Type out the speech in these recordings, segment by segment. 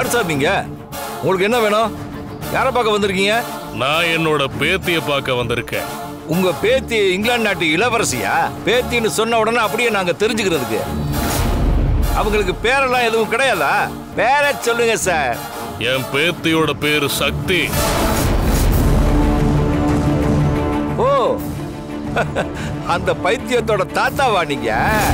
யார் சார் நீங்க? உங்களுக்கு என்ன வேணும்? யாரை பார்க்க வந்திருக்கீங்க? நான் என்னோட பேத்தியை பார்க்க வந்திருக்கேன். உங்க பேத்தி இங்கிலாந்து நாட்டு இளவரசியா? பேத்தின்னு சொன்ன உடனே அப்படியே நாங்க தெரிஞ்சுக்கிறதுக்கு. அவங்களுக்கு பேரெல்லாம் எதுவும் கிடையாதா? பேரை சொல்லுங்க சார். என் பேத்தியோட பேரு சக்தி. ஓ, அந்த பைத்தியத்தோட தாத்தாவா நீங்க?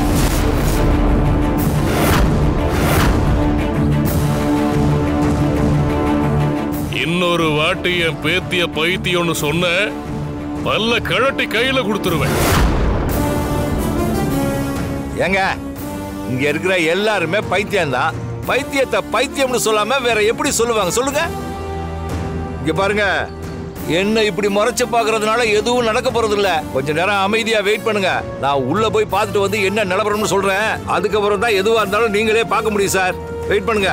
இன்னொரு வாட்டி என் பேத்திய பைத்தியம்னு சொன்ன பல்ல கழட்டி கையில கொடுத்துருவேன். ஏங்க, இங்க இருக்கிற எல்லாருமே பைத்தியம் தான். பைத்தியத்தை பைத்தியம்னு சொல்லாம வேற எப்படி சொல்லுவாங்க சொல்லுங்க? இங்க பாருங்க, என்ன இப்படி முறைச்சு பாக்குறதுனால எதுவும் நடக்க போறது இல்ல. கொஞ்ச நேரம் அமைதியா வெயிட் பண்ணுங்க. நான் உள்ள போய் பார்த்துட்டு வந்து என்ன நிலவரம்னு சொல்றேன். அதுக்கப்புறம் தான் எதுவா இருந்தாலும் நீங்களே பார்க்க முடியும் சார். வெயிட் பண்ணுங்க.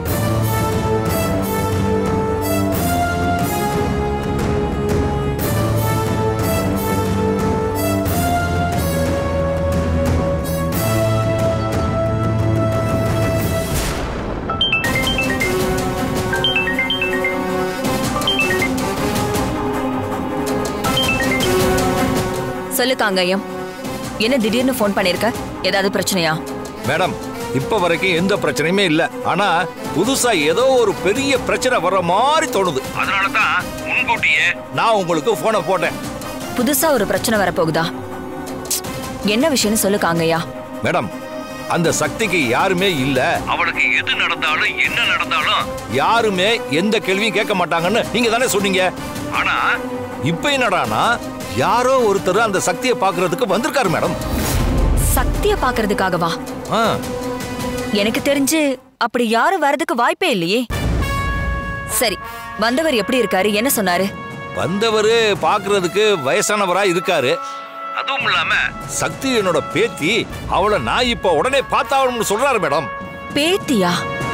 சொல்லு காங்கயம், என்ன திடீர்னு போன் பண்ணிருக்க? ஏதாவது பிரச்சனையா? மேடம், இப்ப வரைக்கும் எந்த பிரச்சனையுமே இல்ல. ஆனா புதுசா ஏதோ ஒரு பெரிய பிரச்சனை வர்ற மாதிரி தோணுது. அதனால தான் முன்கூட்டியே நான் உங்களுக்கு போனை போட்டேன். புதுசா ஒரு பிரச்சனை வரப்போகுதா? என்ன விஷயம்னு சொல்லு காங்கயா. மேடம், அந்த சக்திக்கு யாருமே இல்ல. அவளுக்கு எது நடந்தாலும் என்ன நடந்தாலும் யாருமே எந்த கேள்வியும் கேட்க மாட்டாங்கன்னு நீங்க தானே சொன்னீங்க. ஆனா இப்ப என்னடானா யாரோ ஒருத்தர் அந்த சக்தியை பாக்குறதுக்கு வந்திருக்காரு மேடம். சக்தியை பாக்குறதுக்காகவா? எனக்கு தெரிஞ்சு அப்படி யாரும் வரதுக்கு வாய்ப்பே இல்லையே. சரி, வந்தவர் எப்படி இருக்காரு? என்ன சொன்னாரு? வந்தவரு பாக்குறதுக்கு வயசானவரா இருக்காரு. அதுவும் இல்லாம சக்தி என்னோட பேத்தி. அவளை நான் இப்ப உடனே பார்த்தாவணும்னு சொல்றாரு மேடம். பேத்தியா?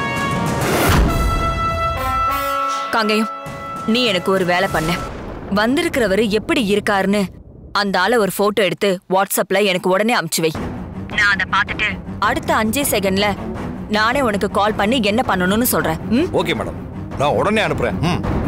காங்கயம், நீ எனக்கு ஒரு வேலை பண்ண. வந்திருக்கிறவரு எப்படி இருக்காருன்னு அந்த ஆளை ஒரு போட்டோ எடுத்து வாட்ஸ்அப்ல எனக்கு உடனே அனுப்பிச்சு வை. நான் அதை பார்த்துட்டு அடுத்த 5 செகண்ட்ல நானே உனக்கு கால் பண்ணி என்ன பண்ணணும்னு சொல்றேன். ஓகே மேடம், நான் உடனே அனுப்புறேன்.